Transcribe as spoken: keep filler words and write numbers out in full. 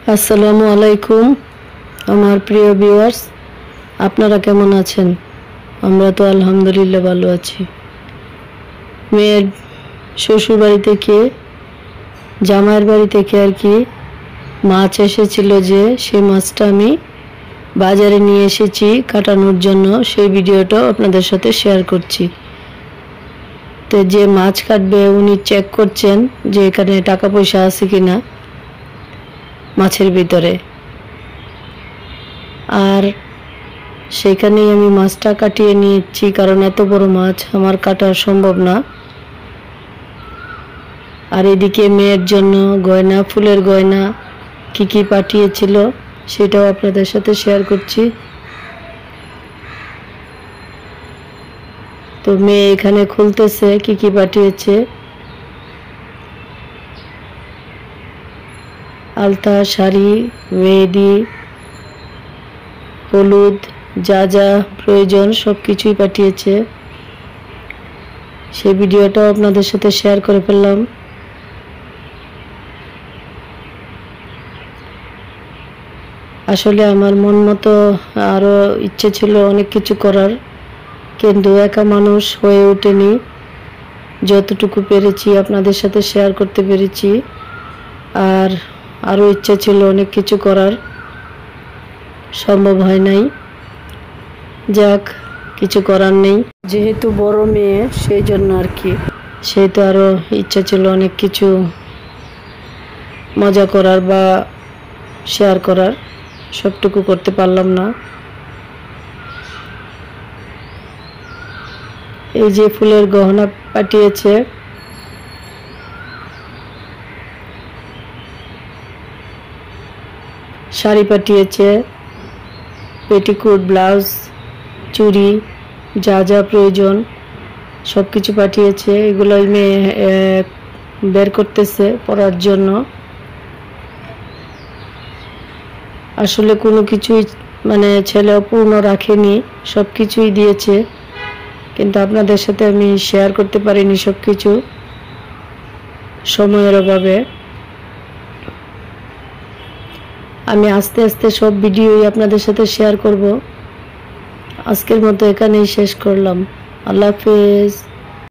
আসসালামু আলাইকুম আমার প্রিয় ভিউয়ার্স, আপনারা কেমন আছেন? আমরা তো আলহামদুলিল্লাহ ভালো আছি। মেয়ের শ্বশুর বাড়ি থেকে জামাইয়ের বাড়ি থেকে আর কি মাছ এসেছিল, যে সেই মাছটা আমি বাজারে নিয়ে এসেছি কাটানোর জন্য। সেই ভিডিওটাও আপনাদের সাথে শেয়ার করছি। তো যে মাছ কাটবে উনি চেক করছেন যে এখানে টাকা পয়সা আছে কিনা মাছের ভিতরে, আর সেখানেই আমি মাছটা কাটিয়ে নিয়েছি, কারণ এত বড় মাছ আমার কাটা সম্ভব না। আর এদিকে মেয়ের জন্য গয়না, ফুলের গয়না কি কি পাঠিয়েছিল সেটাও আপনাদের সাথে শেয়ার করছি। তো মেয়ে এখানে খুলতেছে কি কি পাঠিয়েছে। আলতা, শাড়ি, মেহেদি, হলুদ, যা যা প্রয়োজন সব কিছুই পাঠিয়েছে। সেই ভিডিওটাও আপনাদের সাথে শেয়ার করে ফেললাম। আসলে আমার মন মতো আরও ইচ্ছে ছিল অনেক কিছু করার, কিন্তু একা মানুষ হয়ে ওঠেনি। যতটুকু পেরেছি আপনাদের সাথে শেয়ার করতে পেরেছি, আর আরও ইচ্ছে ছিল অনেক কিছু করার, সম্ভব হয় নাই। যাক, কিছু করার নেই। যেহেতু বড় মেয়ে সেই জন্য আর কি, সেই তো আরও ইচ্ছা ছিল অনেক কিছু মজা করার বা শেয়ার করার, সবটুকু করতে পারলাম না। এই যে ফুলের গহনা পাঠিয়েছে, শাড়ি পাঠিয়েছে, পেটিকোট, ব্লাউজ, চুড়ি, যা যা প্রয়োজন সব কিছু পাঠিয়েছে। এগুলো মেয়ে বের করতেছে পরার জন্য। আসলে কোনো কিছুই মানে ছেলে অপূর্ণ রাখেনি, সব কিছুই দিয়েছে, কিন্তু আপনাদের সাথে আমি শেয়ার করতে পারিনি সব কিছু, সময়ের অভাবে। আমি আস্তে আস্তে সব ভিডিওই আপনাদের সাথে শেয়ার করব। আজকের মতো এখানেই শেষ করলাম। আল্লাহ হাফেজ।